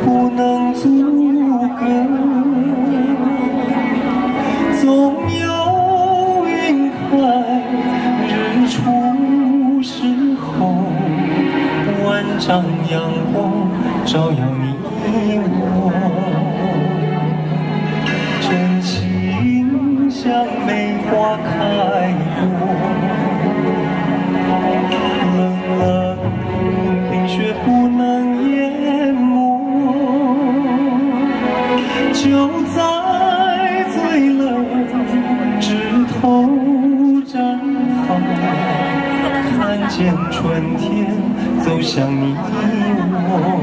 不能阻隔。总有云开日出时候，万丈阳光照耀你我，真情像梅花开过。 冰雪不能淹没，就在最冷枝头绽放，看见春天走向你我。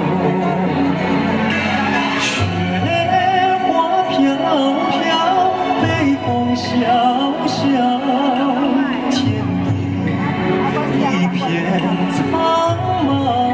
雪花飘飘，北风萧萧，天地一片苍茫。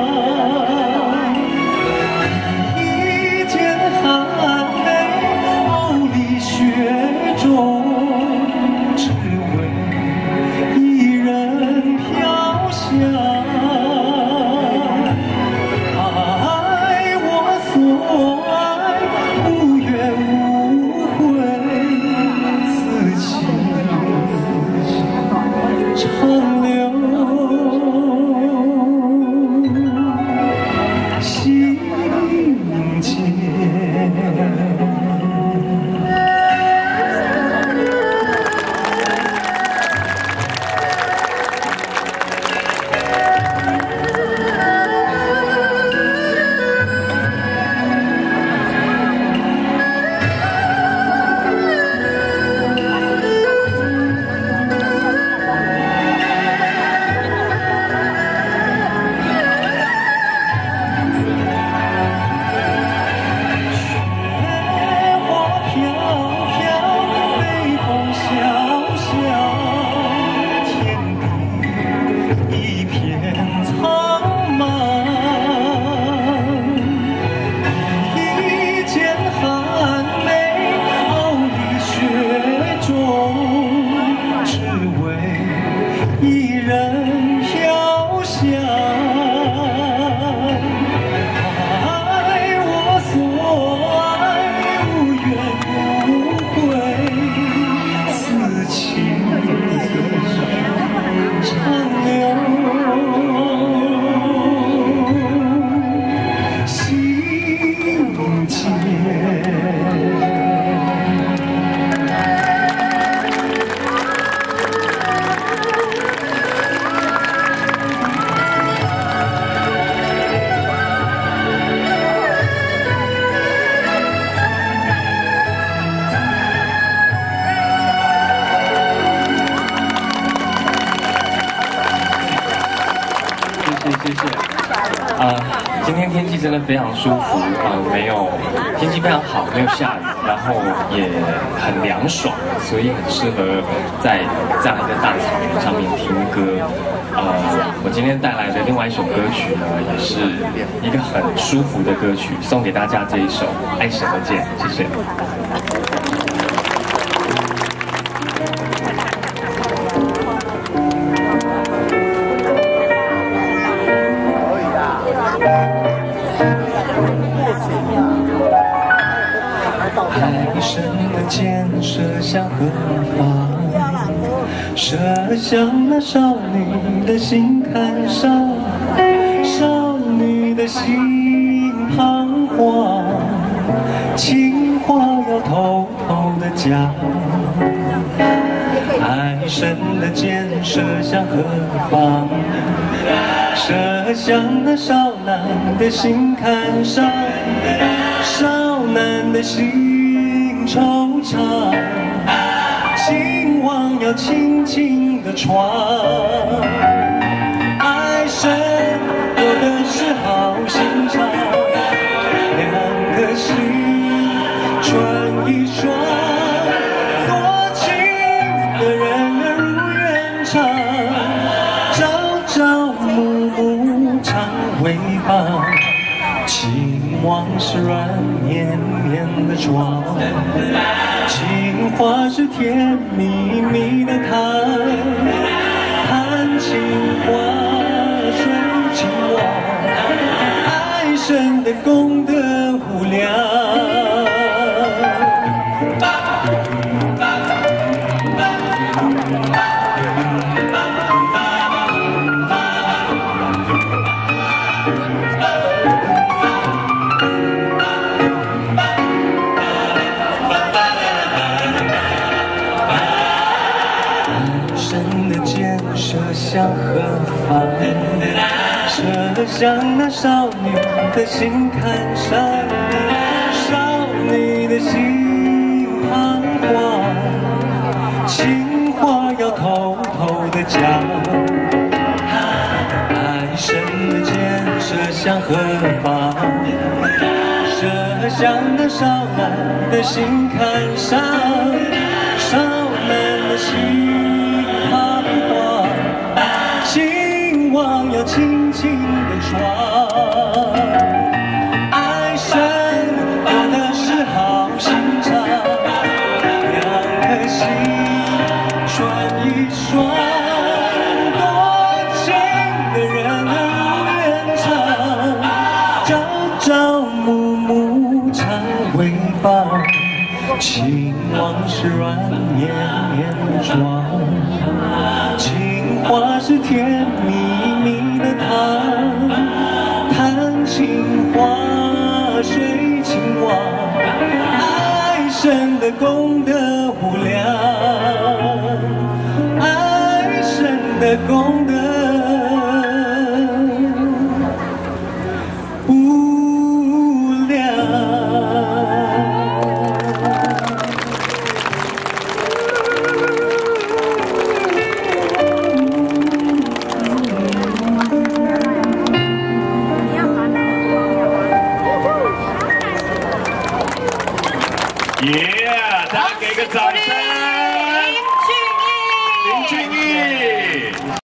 谢谢。今天天气真的非常舒服，没有天气非常好，没有下雨，然后也很凉爽，所以很适合在这样一个大草原上面听歌。我今天带来的另外一首歌曲呢，也是一个很舒服的歌曲，送给大家这一首《爱神的箭》，谢谢。 爱神的箭射向何方？射向那少女的心坎上，少女的心彷徨，情话要偷偷的讲。爱神的箭射向何方？射向那少男的心坎上，少男的心惆怅，情网要轻轻地穿。爱神有的是好心肠，两颗心串一串，多情的人儿如愿长，朝朝暮暮常为伴。 情网是软绵绵的床，情话是甜蜜蜜的糖，谈情话水情网，爱神。 的功德无量。射向何方？射向那少女的心坎上，少女的心彷徨，情话要偷偷的讲。爱神的箭射向何方？射向那少男的心坎上，少男的心。情网要轻轻地装，爱神有的是好心肠，两颗心串一双，多情的人无人长，朝朝暮暮常为伴，情网是软绵绵装。情话是甜蜜蜜的糖，谈情话水情网，爱神的功德无量，爱神的功德。